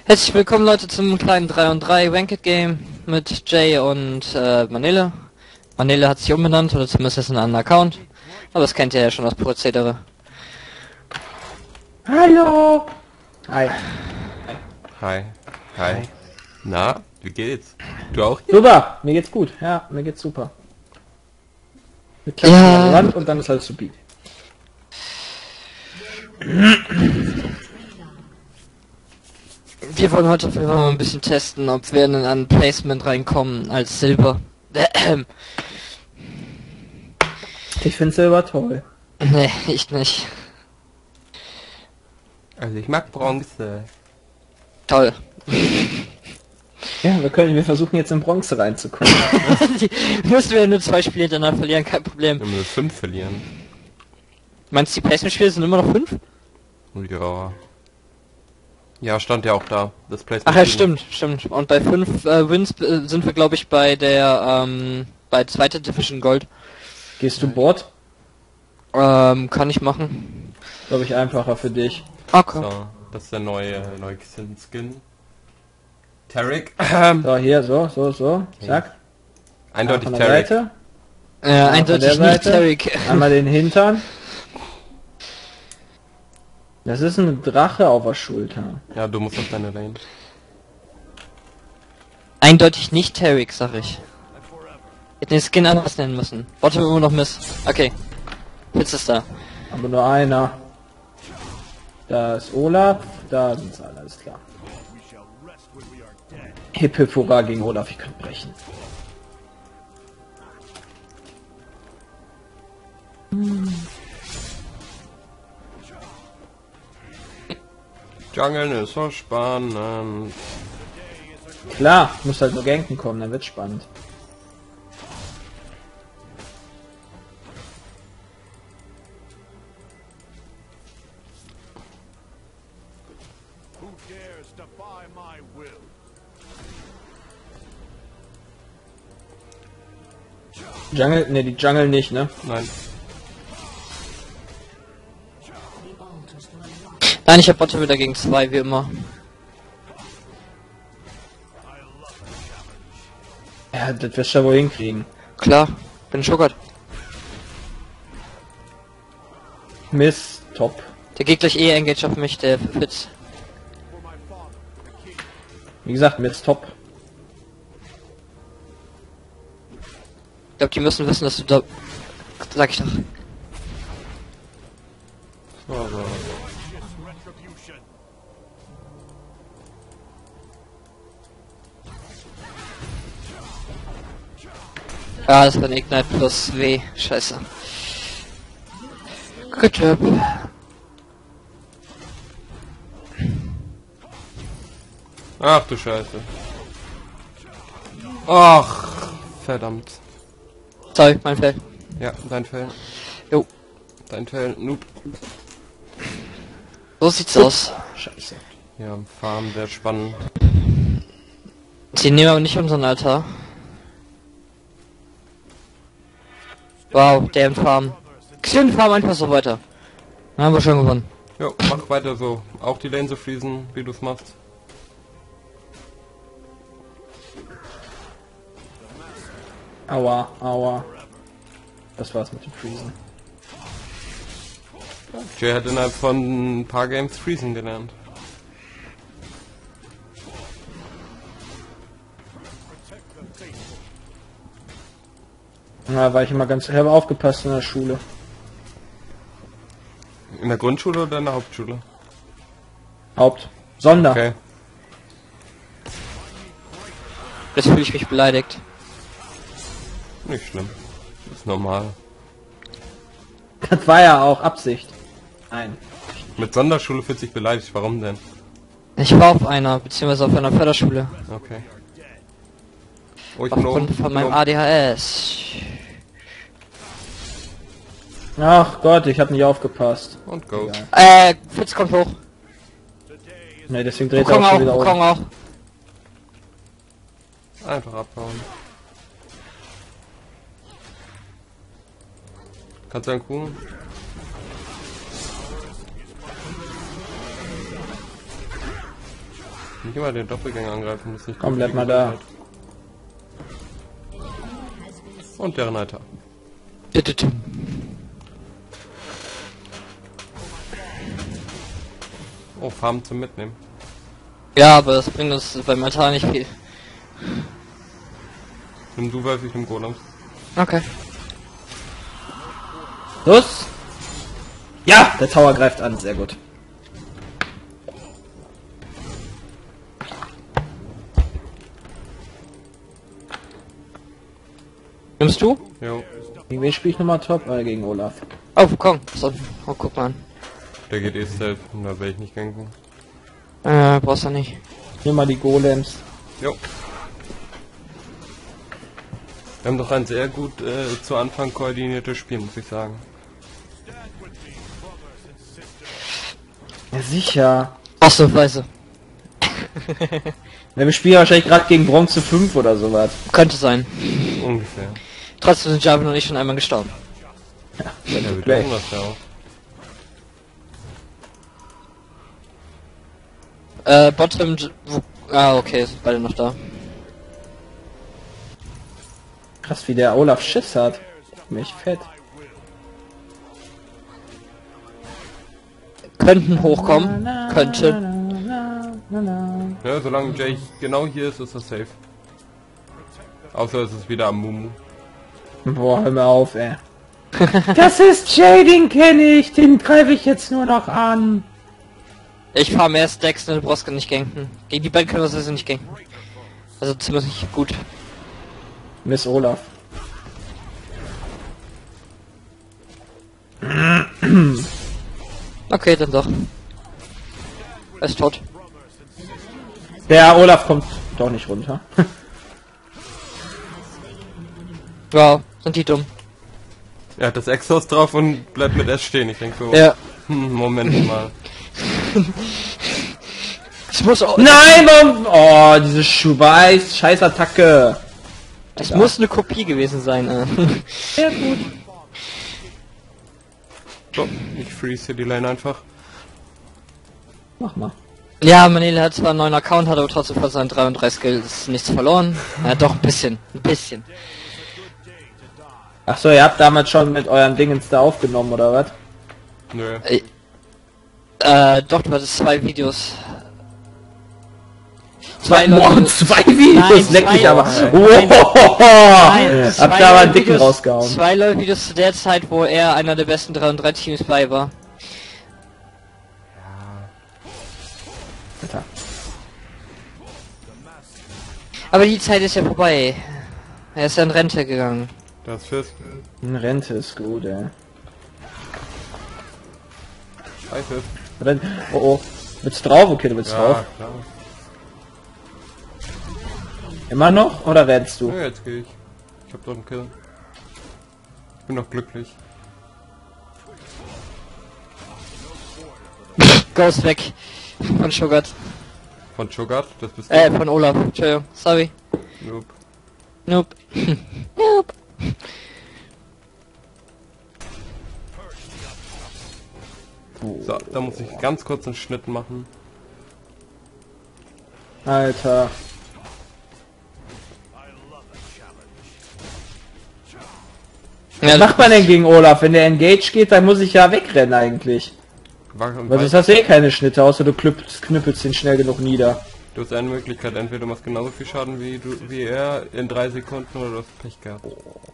Herzlich willkommen Leute zum kleinen 3 und 3 Ranked Game mit Jay und Manele. Manele hat sich umbenannt oder zumindest ist ein anderer Account. Aber das kennt ihr ja schon, das Prozedere. Hallo! Hi. Hi. Hi. Na, wie geht's? Du auch? Super, mir geht's gut. Ja, mir geht's super. Wir klatschen an die Wand und dann ist alles supi. Wir wollen heute auf jeden Fall mal ein bisschen testen, ob wir in ein Placement reinkommen als Silber. Ich finde Silber toll. Nee, ich nicht. Also ich mag Bronze. Toll. Ja, wir versuchen jetzt in Bronze reinzukommen. Die müssen wir nur 2 Spiele danach verlieren, kein Problem. Wenn wir 5 verlieren. Meinst du, die Placement-Spiele sind immer noch 5? Ja. Ja, stand ja auch da. Das Placement. Ach ja, stimmt. Und bei 5 Wins sind wir, glaube ich, bei der bei 2. Division Gold. Gehst du Bord? Kann ich machen. Glaube ich einfacher für dich. Okay. So, das ist der neue Skin. Tarek. So, hier, so. Zack. Eindeutig Von der Tarek. Seite. Eindeutig von der nicht Seite. Tarek. Einmal den Hintern. Das ist ein Drache auf der Schulter. Ja, du musst auf deine Lane. Eindeutig nicht Tarek, sag ich. Hätte den Skin anders nennen müssen. Warte, immer noch Miss. Okay. Jetzt ist da. Aber nur einer. Da ist Olaf, da sind sie alle, alles klar. Hip Hip Hurra gegen Olaf, ich könnte brechen. Jungle ist so spannend. Klar, muss halt nur ganken kommen, dann wird's spannend. Jungle, ne, die Jungle nicht, ne? Nein. Nein, ich hab Botte wieder gegen 2, wie immer. Ja, das wirst du ja wohl hinkriegen. Klar, bin schockert. Miss, top. Der geht gleich engage auf mich, der Fitz. Wie gesagt, Miss, top. Ich glaube, die müssen wissen, dass du da... Sag ich doch. So. Ja, das war ein Ignite plus W. Scheiße. Good job. Ach du Scheiße. Ach, verdammt. Sorry, mein Feld. Ja, dein Fell. Jo. Dein Fell. Noob. So sieht's aus. Scheiße. Ja, Farm wäre spannend. Sie nehmen aber nicht unseren Altar. Wow, der im Farm. Xen Farm einfach so weiter. Dann haben wir schon gewonnen. Jo, mach weiter so. Auch die Lane so fließen, wie du es machst. Aua, aua. Das war's mit dem Freezen. Jay hat innerhalb von ein paar Games Freezen gelernt. Na, war ich immer ganz... Ich habe aufgepasst in der Schule. In der Grundschule oder in der Hauptschule? Sonder. Okay. Jetzt fühle ich mich beleidigt. Nicht schlimm. Ist normal. Das war ja auch Absicht. Nein. Mit Sonderschule fühlt sich beleidigt. Warum denn? Ich war auf einer, beziehungsweise auf einer Förderschule. Okay. Oh, ich bin Aufgrund oben. von meinem ADHS. Ach Gott, ich habe nicht aufgepasst. Und go. Egal. Fitz kommt hoch. Ne, deswegen dreht er Wukong auch schon auch, wieder Wukong um. auch. Einfach abhauen. Kannst du einen Kuchen? Nicht immer den Doppelgänger angreifen, das ist nicht Komm, gut bleib für die mal da. Gesundheit. Und deren Alter. Oh, Farben zum Mitnehmen. Ja, aber das bringt uns beim Altar nicht viel. Nimm du Wolf, ich nimm Golems. Okay. Los! Ja, der Tower greift an, sehr gut. Nimmst du? Jo. Gegen wen spiele ich nochmal top? Gegen Olaf. Oh, komm. So, oh, guck mal an. Der geht eh safe, und da werde ich nicht ganken. Brauchst du nicht. Nimm mal die Golems. Jo. Wir haben doch ein sehr gut zu Anfang koordiniertes Spiel, muss ich sagen. Ja, sicher. Ausnahmsweise. Ja, wir spielen wahrscheinlich gerade gegen Bronze 5 oder sowas. Könnte sein. Ungefähr. Trotzdem sind Java noch nicht schon einmal gestorben. Ja, Ja, wir Play. tun das ja auch. Bottom... okay, sind beide noch da. Krass, wie der Olaf Schiss hat. Mich fett. Könnten hochkommen. Könnte. Ja, solange Jay genau hier ist, ist das safe. Außer es ist wieder am Mumu. Boah, hör mir auf, ey. Das ist Jay, den kenne ich. Den greife ich jetzt nur noch an. Ich fahre mehr Stacks, ne, du brauchst gar nicht ganken. Gegen die beiden können wir das nicht ganken. Also zumindest nicht gut. Miss Olaf. Okay, dann doch. Er ist tot. Der Olaf kommt doch nicht runter. Wow, sind die dumm. Er hat das Exhaust drauf und bleibt mit S stehen. Ich denke so, Ja. Moment mal. Es muss auch... Nein, Mann! Oh, diese Scheiß-Attacke. Es muss eine Kopie gewesen sein. Sehr gut. So, ich freeze hier die Lane einfach. Mach mal. Ja, Manele hat zwar einen neuen Account, hat aber trotzdem von seinen 3 und 3 Skills nichts verloren. Ja, doch, ein bisschen. Ein bisschen. Ach so, ihr habt damals schon mit euren Dingens da aufgenommen, oder was? Nö. Doch, du hattest 2 Videos. Zwei Videos, Nein, leck mich zwei- aber. Nein, Habt da aber einen dicken rausgehauen. 2 LoL-Videos zu der Zeit, wo er einer der besten 3 und 3 Teams bei war. Alter. Aber die Zeit ist ja vorbei. Er ist ja in Rente gegangen. Das Fist. Eine Rente ist gut, ey. Scheiße. Oh oh. Willst du drauf? Okay, du willst drauf. Ja, klar. Immer noch? Oder rennst du? Ja, jetzt gehe ich. Ich hab doch einen Kill. Ich bin noch glücklich. Ghost weg. Von Sugar. Von Chogat, das bist du. Von Olaf. Entschuldigung. Sorry. Nope. Nope. Nope. So, da muss ich ganz kurz einen Schnitt machen. Alter. Was Ja, macht man denn gegen Olaf? Wenn der Engage geht, dann muss ich ja wegrennen eigentlich. Weil sonst hast du eh keine Schnitte, außer du knüppelst ihn schnell genug nieder. Du hast eine Möglichkeit, entweder du machst genauso viel Schaden wie er in 3 Sekunden oder du hast Pech gehabt.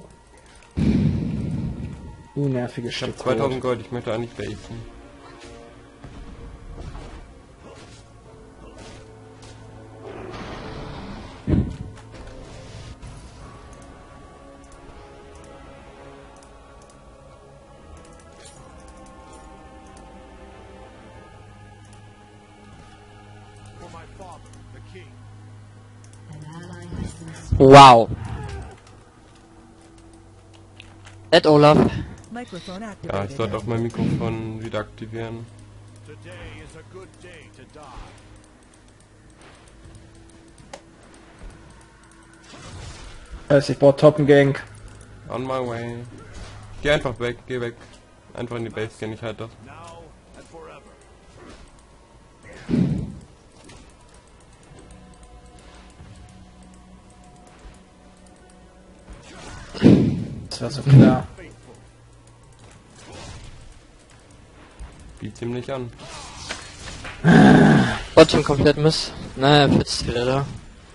Nerviges Ich hab Stück 2000 Gold, ich möchte eigentlich basen. wow. Ed Olaf. Microphone Ja, ich activated. sollte auch mein Mikrofon wieder aktivieren. Also ich brauch Toppengang. On my way. Geh einfach weg, geh weg. Einfach in die Base gehen, ich halt das. Das war so klar. Biet ihm nicht an. Bottom komplett Miss. Naja, Fitz ist wieder da.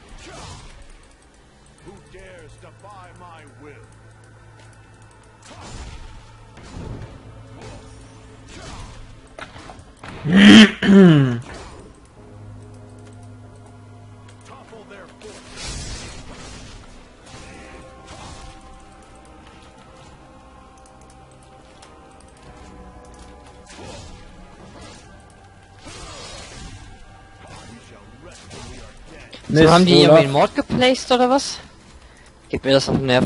So, haben die irgendwie einen Mord geplaced oder was? Gib mir das auf den Nerv.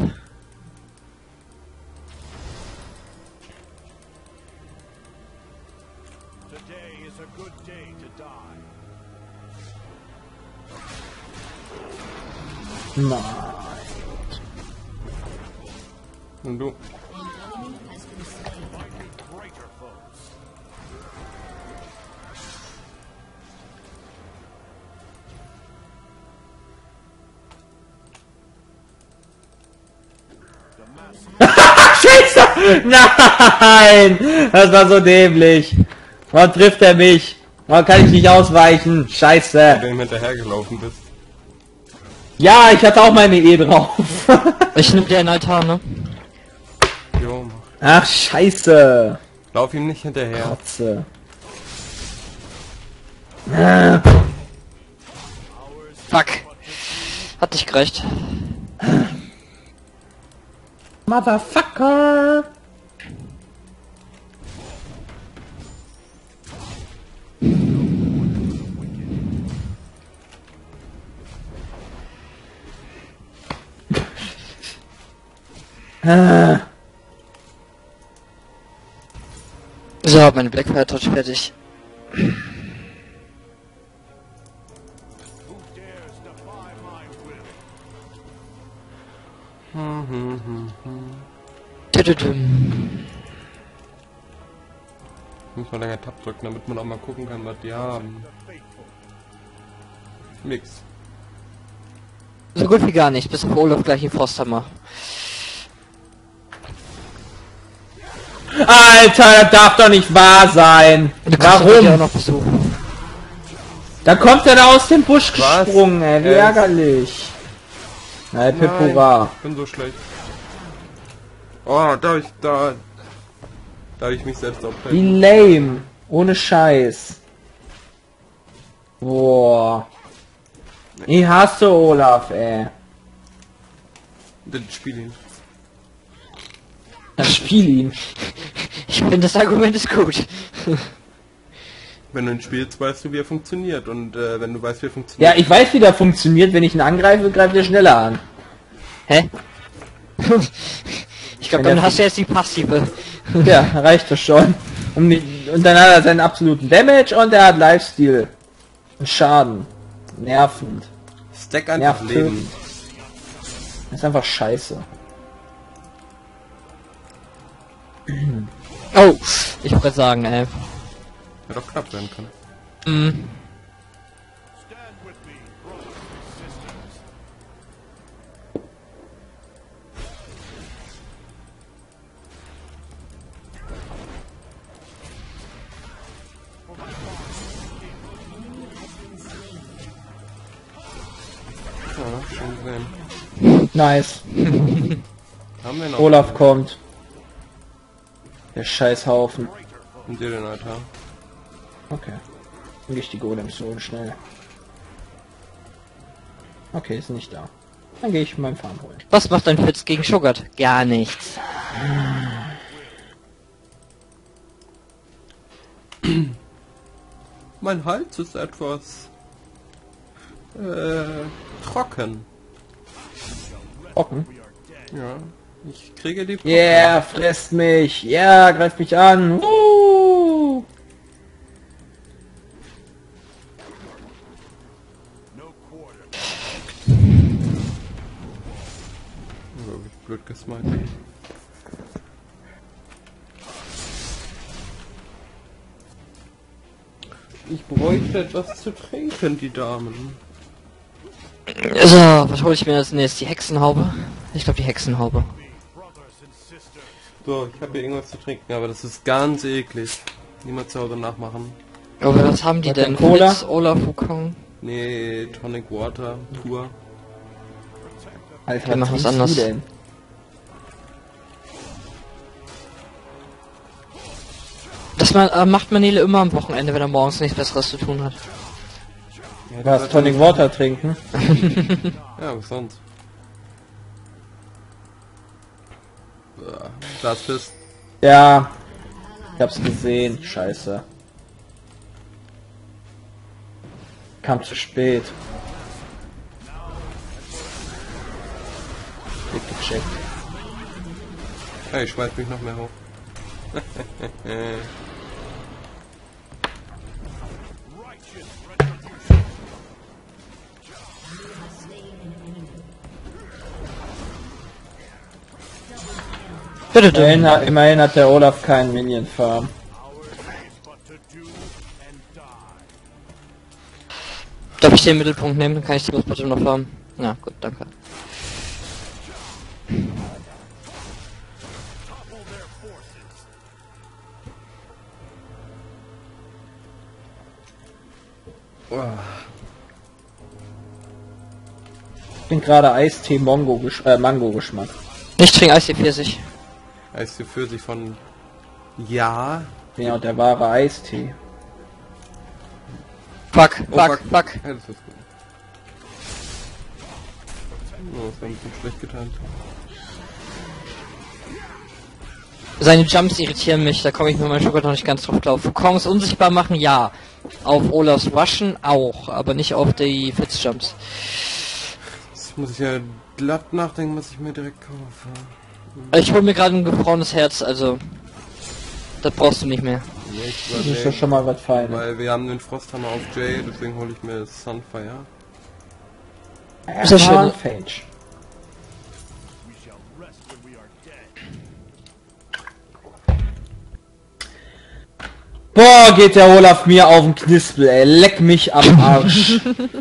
Nein. Und du? Scheiße! Nein! Das war so dämlich. Warum trifft er mich? Warum kann ich nicht ausweichen? Scheiße. Wenn du ihm hinterhergelaufen bist. Ja, ich hatte auch meine E drauf. Ich nehm dir einen Altar, ne? Jo, Ach, scheiße. lauf ihm nicht hinterher. Kotze. Fuck. Hat nicht gereicht. Motherfucker. So, meine Blackfire Torch fertig. Muss man länger Tab drücken, damit man auch mal gucken kann, was die haben. Nix. So gut wie gar nicht, bis auf Olaf gleich in Frosthammer. Alter, das darf doch nicht wahr sein. Warum? Auch Warum? noch besuchen. Da kommt er da aus dem Busch Was? gesprungen, ey. Wie ärgerlich. Nein, Pepura. Ich bin so schlecht. Oh, da hab ich mich selbst auftreten. Wie lame. Ohne Scheiß. Boah. Ich hasse Olaf, ey. Das Spiel ihn. Das Spiel ihn. Ich finde, das Argument ist gut. Wenn du ihn spielst, weißt du, wie er funktioniert. Und wenn du weißt, wie er funktioniert... Ja, ich weiß, wie der funktioniert. Wenn ich ihn angreife, greift er schneller an. Hä? Ich glaube, dann hast du jetzt die Passive. Ja, reicht das schon. Und dann hat er seinen absoluten Damage und er hat Lifesteal. Und Schaden. Nervend. Stack einfach Nervt. Leben. Das ist einfach scheiße. Oh, ich wollte sagen, ey. Hätte doch knapp werden können. Mhm. Ja, schön gesehen. Nice. Haben wir noch... Olaf kommt. Der Scheißhaufen. Und dir den Altar. Okay. Dann gehe ich die Golems so schnell. Okay, ist nicht da. Dann gehe ich meinen Farm holen. Was macht ein Fitz gegen Shuggart? Gar nichts. Mein Hals ist etwas... trocken. Trocken. Ja. Ich kriege die... Yeah, fresst mich. Yeah, greift mich an. Oh, wie blöd gesmalt. Ich bräuchte etwas zu trinken, die Damen. So, was hole ich mir als nächstes? Die Hexenhaube? Ich glaube die Hexenhaube. So, ich habe hier irgendwas zu trinken, aber das ist ganz eklig. Niemand zu Hause nachmachen. Aber was haben die Hat denn? der Cola? Fritz, Olaf, Wukong? Nee, Tonic Water, pur. Alter, Wir machen was trinkst du anderes. denn? Das macht Manele immer am Wochenende, wenn er morgens nichts Besseres zu tun hat. Ja, Was, Tonic Water trinken? Ja, was sonst? Das bist. Ja. Ich hab's gesehen. Scheiße. Kam zu spät. Dick gecheckt. Hey, ich schmeiß mich noch mehr hoch. Bitte, bitte. Immerhin hat der Olaf keinen Minion Farm. Darf ich den Mittelpunkt nehmen? Dann kann ich die Bottom noch haben. Ja, gut, danke. Ich bin gerade Eistee Mango Geschmack. Ich trinke Eis 40. Heißt für sich von... Ja. Ja, der wahre Eistee. Fuck, Oh, fuck, fuck. Ja, das ist gut. Oh, das war ein bisschen schlecht getan. Seine Jumps irritieren mich, da komme ich mit meinem Schokolade noch nicht ganz drauf klar. Wukongs unsichtbar machen, ja. Auf Olafs Waschen auch, aber nicht auf die Fitz-Jumps. Jetzt muss ich ja glatt nachdenken, was ich mir direkt kaufe. Ich hole mir gerade ein gefrorenes Herz, also... Das brauchst du nicht mehr. Nicht Das ist ja schon mal was Feines. weil wir haben den Frosthammer auf Jay, deswegen hole ich mir Sunfire. Ist das schön. Phage. Boah, geht der Olaf mir auf den Knispel, ey. Leck mich am Arsch.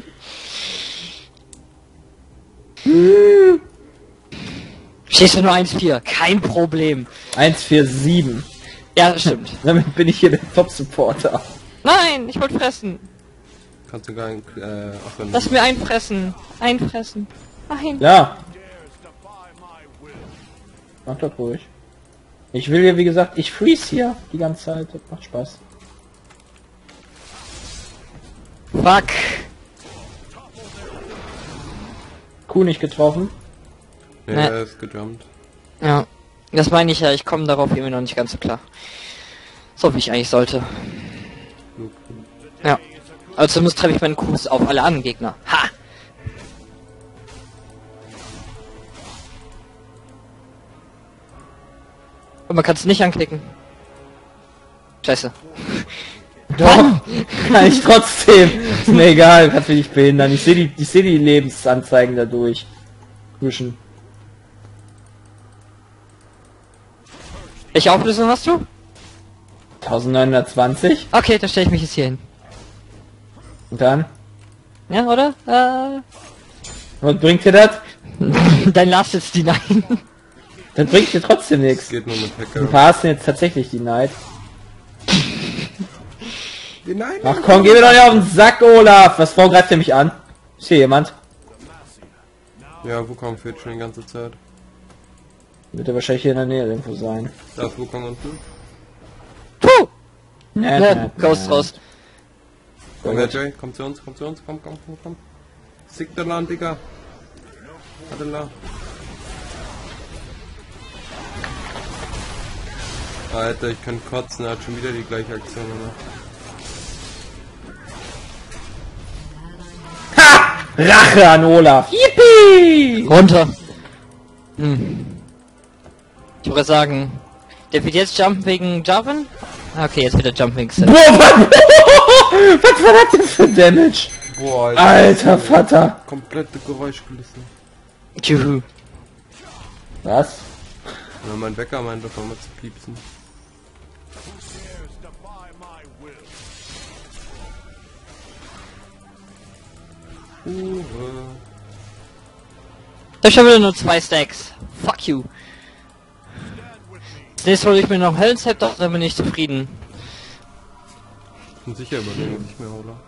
Stehst du nur 1-4, kein Problem. 147. Ja, das stimmt. Damit bin ich hier der Top-Supporter. Nein, ich wollte fressen. Kannst du gar nicht, ach, wenn Lass mir einfressen. Einfressen. Nein. Ja. Mach doch ruhig. Ich will ja, wie gesagt, ich freeze hier die ganze Zeit. Das macht Spaß. Fuck. Kuh nicht getroffen. ja, Ne. er ist gejumpt. Ja. Das meine ich ja, ich komme darauf irgendwie noch nicht ganz so klar. So wie ich eigentlich sollte. Ja. Also zumindest treffe ich meinen Kuss auf alle anderen Gegner. Ha! Und man kann es nicht anklicken. Scheiße. Doch, kann ich trotzdem. Ist mir egal, kannst mich nicht behindern. Ich sehe die Lebensanzeigen dadurch. Zwischen. Welche Auflösung hast du? 1920. Okay, dann stelle ich mich jetzt hier hin. Und dann? Ja, oder? Was bringt dir das? Dein Last ist die Nein. Das bringt dir trotzdem Es nichts. geht nur mit Ein Hacker. paar hast du jetzt tatsächlich die Neid. Nein, Ach komm, geh mir doch nicht auf den Sack, Olaf! Was greift ihr mich an? Ist hier jemand? Ja, Wukong fehlt schon die ganze Zeit. Wird er wahrscheinlich hier in der Nähe irgendwo sein. Da ist Wukong unten. Puh! Nee, Ja, Ghost raus. Komm her, Jay, komm zu uns, komm. Sick der Land, Digga. Adela. Alter, ich kann kotzen, er hat schon wieder die gleiche Aktion gemacht. Rache an Olaf! Yippie! Runter. Hm. Ich würde sagen, der wird jetzt jumpen wegen Jarvan? Okay, jetzt wird er jumpen wegen Sid. Boah, was war das denn für Damage? Boah, Alter Vater! komplette Geräuschkulisse. Juhu. Was? Ja, mein Wecker meint doch mal zu piepsen. Ich habe wieder nur 2 Stacks. Fuck you. Als nächstes hole ich mir noch Hellenzepter, dann bin ich zufrieden. Ich bin sicher überlegen, was ich mir hole.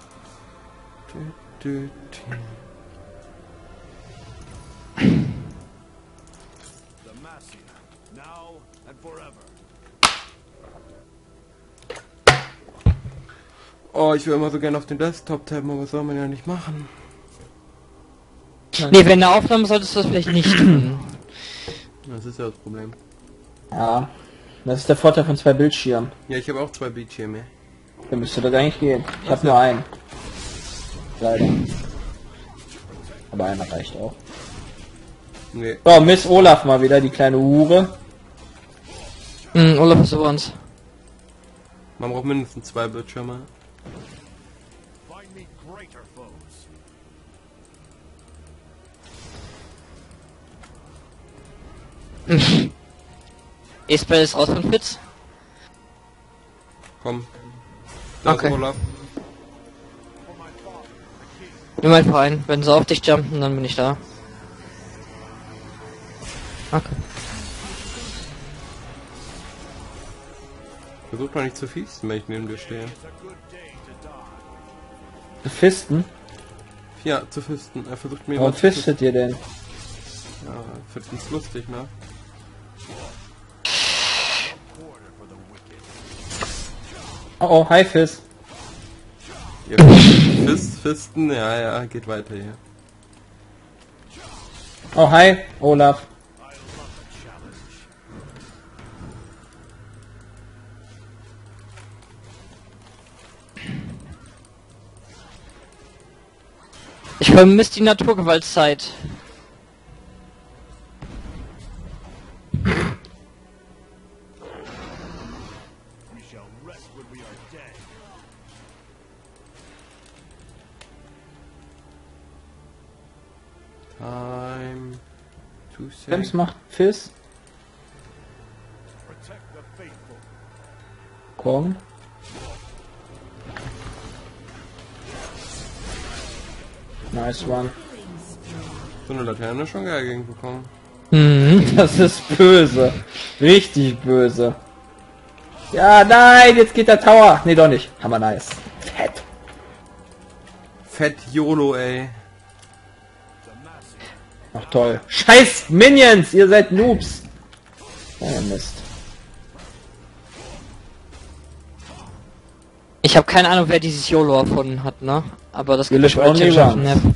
Oh, ich will immer so gerne auf den Desktop tappen, aber das soll man ja nicht machen. Nee, wenn eine Aufnahme solltest du das vielleicht nicht tun. Das ist ja das Problem. Ja, das ist der Vorteil von 2 Bildschirmen. Ja, ich habe auch 2 Bildschirme. Dann müsste das eigentlich gehen. Ich habe nur einen. Leider. Aber einer reicht auch. Nee. So, Miss Olaf mal wieder, die kleine Hure. Olaf ist über uns. Man braucht mindestens 2 Bildschirme. E-Spell ist raus von Fitz. Komm. Da Okay. ist Olaf. Nimm einfach ein. Wenn sie auf dich jumpen, dann bin ich da. Okay. Versuch doch nicht zu fiesten, wenn ich neben dir stehe. Fisten? Ja, zu fisten. Er versucht mir Warum was zu fistet ihr denn? Ja, find's lustig, ne? Oh, oh, hi Fist. Ja, Fisten, ja, geht weiter hier. Oh, hi, Olaf. Ich vermisse die Naturgewaltzeit. Time to Wem's save. macht Fist? Komm. Nice one. So eine Laterne schon geil gegen bekommen. Das ist böse. Richtig böse. Ja, nein, jetzt geht der Tower. Nee, doch nicht. Hammer nice. Fett. Fett YOLO, ey. Ach toll. Scheiß Minions, ihr seid Noobs. Oh Mist. Ich habe keine Ahnung, wer dieses YOLO erfunden hat, ne? Aber das You gibt live only once.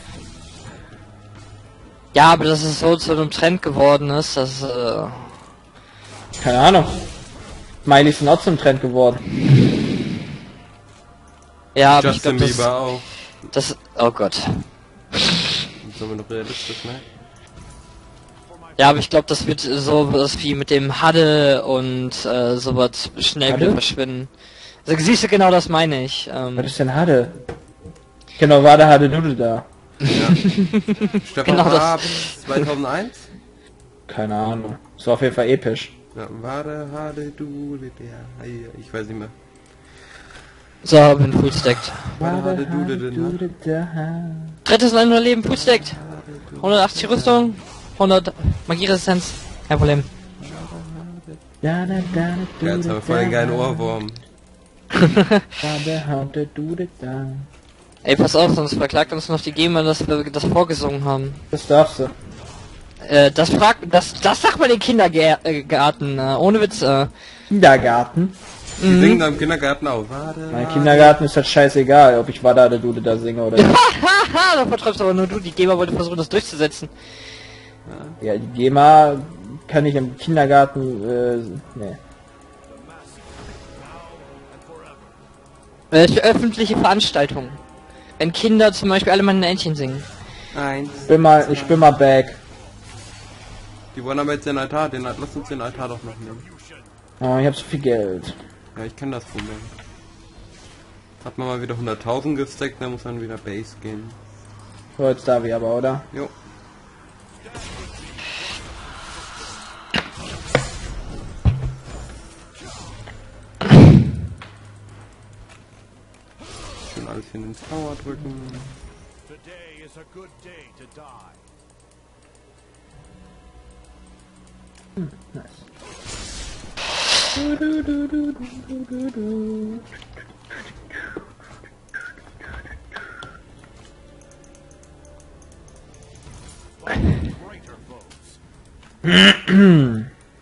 Ja, aber dass es so zu einem Trend geworden ist, das Keine Ahnung. Miley ist auch zum Trend geworden. ja, aber ich Justin glaube, Bieber auch. das oh Gott. Sollen wir noch realistisch, ne? Ja, aber ich glaube, das wird so was wie mit dem Huddle und sowas schnell wieder Huddle? verschwinden. Also siehst du, genau das meine ich. Was ist denn Hade? Genau, war der Hade Doodle da. Ja. Stefan Genau das. Raab 2001? Keine Ahnung. Ist auf jeden Fall episch. Ja, warte, hade du, der. Ich weiß nicht mehr. So, bin fullstacked. Warte, hade du, denn. Drittes Leben fullstacked. 180 Rüstung, 100 Magieresistenz, kein Problem. Ja, jetzt haben wir voll den geilen Ohrwurm. Ey, pass auf, sonst verklagt uns noch die GEMA, dass wir das vorgesungen haben. Das darfst du. Das sagt man den Kindergarten, ohne Witz, Kindergarten. Die singen da im Kindergarten auch. Warte, Mein Kindergarten ist halt scheißegal, ob ich Wada de Dude da singe oder nicht. Haha, da vertreibst aber nur du, die GEMA wollte versuchen, das durchzusetzen. Ja, die GEMA kann ich im Kindergarten, nee. Welche öffentliche Veranstaltung? Wenn Kinder zum Beispiel alle mal ein Entchen singen. eins. Ich bin mal back. Die wollen aber jetzt den Altar, lass uns den Altar doch noch nehmen. Oh, ich hab so viel Geld. Ja, ich kenne das Problem. Hat man mal wieder 100.000 gesteckt, dann muss man wieder Base gehen. So, jetzt darf ich aber, oder? Jo. Schön alles in den Tower drücken. Today is a good day to die. Nice. Greater foes.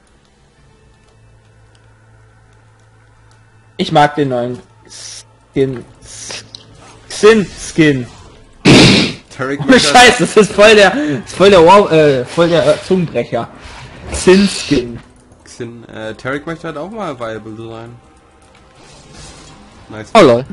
Ich mag den neuen Skin. Skin. Tarek Oh, Scheiße, das ist voll der Zungenbrecher. Skin. Tarek möchte halt auch mal viable sein. Nice. Oh lol.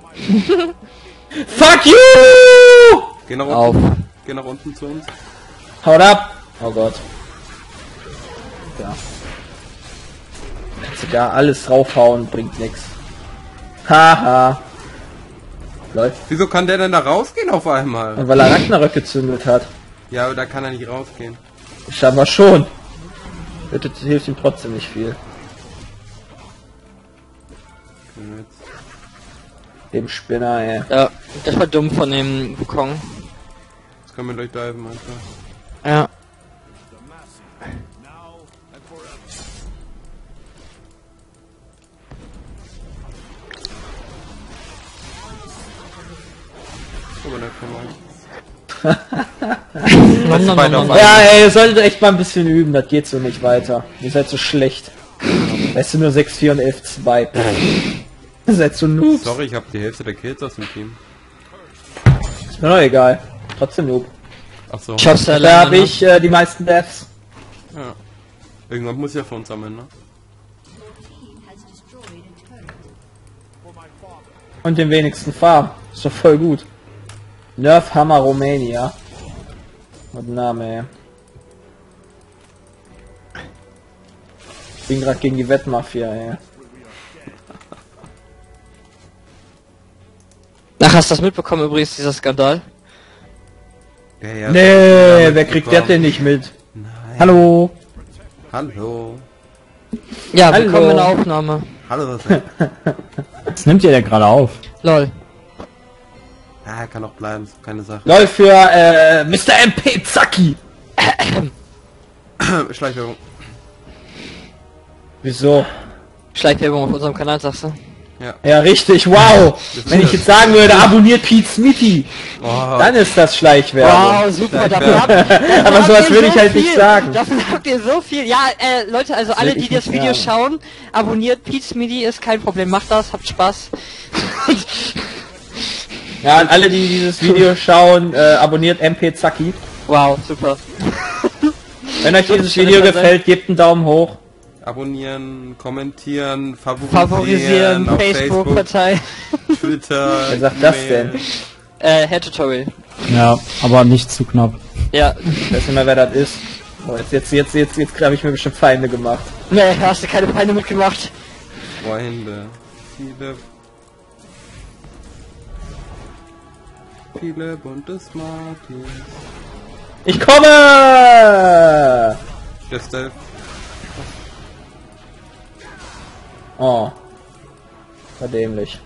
Fuck you! Geh nach Auf. unten. Geh nach unten zu uns. Haut ab! Oh Gott. Ja. Kannst du da alles draufhauen, bringt nix. Haha. Läuft. Wieso kann der denn da rausgehen auf einmal? Weil er Ragnarök gezündet hat. Ja, aber da kann er nicht rausgehen. Scheinbar schon. Das hilft ihm trotzdem nicht viel. Dem Spinner, ey. Ja, das war dumm von dem Wukong. Jetzt können wir gleich diven einfach. Ja. Now and forever. Aber da kann man. Nom. Ja, ey, ihr solltet echt mal ein bisschen üben, das geht so nicht weiter. Ihr seid so schlecht. Weißt du, nur 6-4 und 11-2. Ihr seid so Noobs. Sorry, ich habe die Hälfte der Kills aus dem Team. Ist mir doch egal. Trotzdem Noob. Ach so. Ich hab's ja Da habe leider, ich die meisten Deaths. Ja. Irgendwann muss ja für uns sammeln, ne? Und den wenigsten Farm. Ist doch voll gut. Nerf Hammer Romania. Und Name, ey. Ich bin gerade gegen die Wettmafia, ey. Ach, hast du das mitbekommen übrigens, dieser Skandal? Ja, ja. Nee, wer kriegt der denn nicht mit? Nein. Hallo? Hallo. Ja, Hallo. willkommen in der Aufnahme. Hallo, was ist Was nimmt ihr denn gerade auf? Lol. Ah, kann auch bleiben, ist keine Sache. Läuft für Mr. MP Zacki. Schleichwerbung. Wieso? Schleichwerbung auf unserem Kanal, sagst du? Ja, richtig, wow. Wenn ich jetzt sagen würde, abonniert Pete Smithy, Oh, dann ist das Schleichwerbung. Wow, super, dafür habt, Aber sowas würde ich halt nicht sagen. Dafür habt ihr so viel. Ja, Leute, also alle, will die ich das nicht Video sagen. schauen, abonniert Pete's Midi, ist kein Problem. Macht das, habt Spaß. Ja, und alle, die dieses Video schauen, abonniert MP Zacki. Wow, super. Wenn euch dieses Video gefällt, gebt einen Daumen hoch. abonnieren, kommentieren, Favorisieren, auf Facebook, Partei. Twitter. Wer sagt das E-Mail. denn? Head Tutorial. Ja, aber nicht zu knapp. Ja. Ich weiß nicht mehr, wer das ist. Oh, jetzt habe ich mir bestimmt Feinde gemacht. Nee, hast du keine Feinde mitgemacht. Freunde. Viele bunte Smarties. Ich komme! Just Dave. Oh. War dämlich.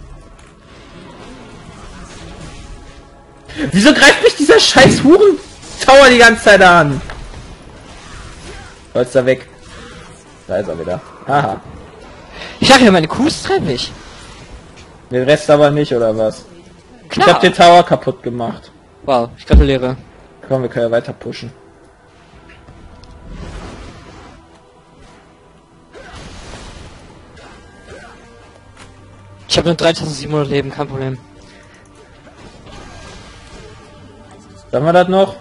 Wieso greift mich dieser scheiß Huren-Tower die ganze Zeit an? Soll's da weg. Da ist er wieder. Haha. Ich sag ja, meine Kuhs treffe ich. Den Rest aber nicht, oder was? Ich Klar. hab den Tower kaputt gemacht. Wow, ich gratuliere. Komm, wir können ja weiter pushen. Ich habe nur 3700 Leben, kein Problem. Sagen wir das noch?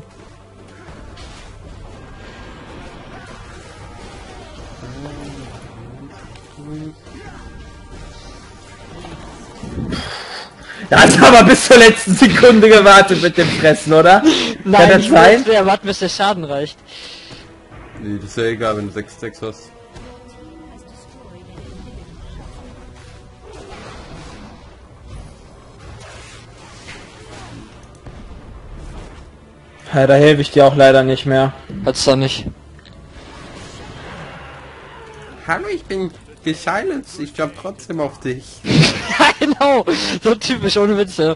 Da hast du aber bis zur letzten Sekunde gewartet mit dem Fressen, oder? Kann das ich sein? musste ja warten, bis der Schaden reicht. Nee, das ist ja egal, wenn du 6 Stacks hast. Ja, da helfe ich dir auch leider nicht mehr. Hat's doch nicht. Hallo, ich bin gesilenced, ich jump trotzdem auf dich. Ja, genau. So typisch, ohne Witze.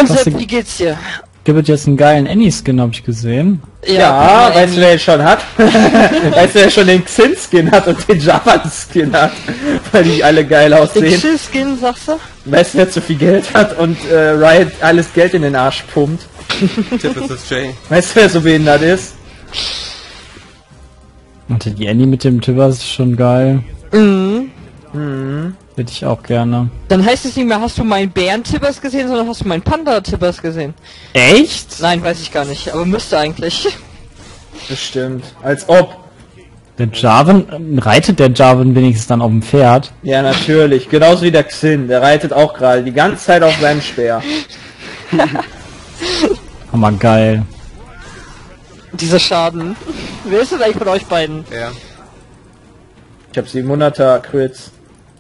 Sepp, wie geht's dir? Gibt jetzt einen geilen Annie-Skin, hab ich gesehen. Ja, weißt du, wer ihn schon hat? Weißt du, wer schon den Xin-Skin hat und den Javan-Skin hat? Weil die alle geil aussehen. Den Skin, sagst du? Weißt du, wer zu viel Geld hat und Riot alles Geld in den Arsch pumpt? Tipp ist das Jay. Weißt du, wer so behindert ist? Und die Annie mit dem Tibbers ist schon geil. Mhm. Hätte ich auch gerne. Dann heißt es nicht mehr, hast du meinen Bären-Tippers gesehen, sondern hast du meinen Panda-Tippers gesehen. Echt? Nein, weiß ich gar nicht, aber müsste eigentlich. Bestimmt. Als ob. Der Jarvan, reitet der Jarvan wenigstens dann auf dem Pferd? Ja, natürlich. Genauso wie der Xin. Der reitet auch gerade die ganze Zeit auf seinem Speer. Hammer geil. Dieser Schaden. Wer ist das eigentlich von euch beiden? Ja. Ich hab 700er Crits.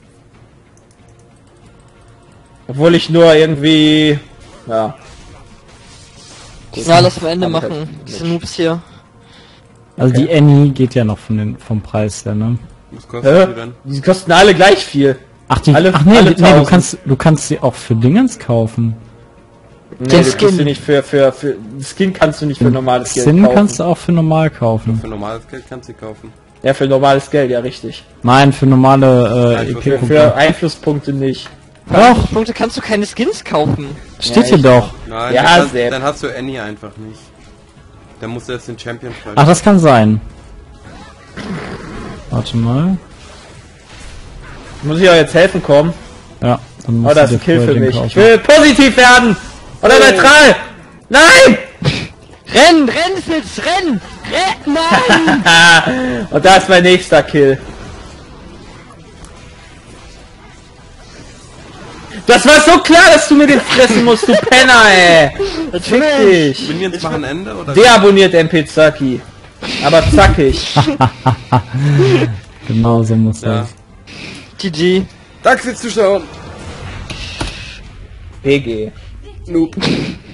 Obwohl ich nur irgendwie... Ja. Na, lass am Ende Hab ich machen. halt Diese nicht. Noobs hier. Also die Annie geht ja noch vom Preis her, ne? Was kostet die denn? Die kosten alle gleich viel. Ach, die, Alle- ach nee, alle nee, du 1000. kannst sie auch für Dingens kaufen. Nee, Den du Skin. kriegst du nicht für Skin kannst du nicht für normales Geld Sinn kaufen. kannst du auch für normal kaufen. Für normales Geld kannst du sie kaufen. Ja, für normales Geld, ja richtig. Nein, für normale Nein, EP für- Für Einflusspunkte nicht. Doch, Punkte kannst du keine Skins kaufen. steht Ja, hier doch. Nein, Ja, dann, Sepp. dann hast du Annie einfach nicht. Dann musst du erst den Champion fragen. Ach, das kann sein. Warte mal. Muss ich euch jetzt helfen kommen? Ja, dann Oh, musst das du ist ein dir Kill vorher für den mich. kaufen. Ich will positiv werden! Oder neutral! Nein! Renn, Fitz, renn! Nein! Und da ist mein nächster Kill. Das war so klar, dass du mir den fressen musst, du Penner, ey! Fick dich! Minions machen Ende oder? Deabonniert MP Zacki. Aber zackig. Genau so muss Ja. das. GG. Danke fürs Zuschauen. PG. Noob.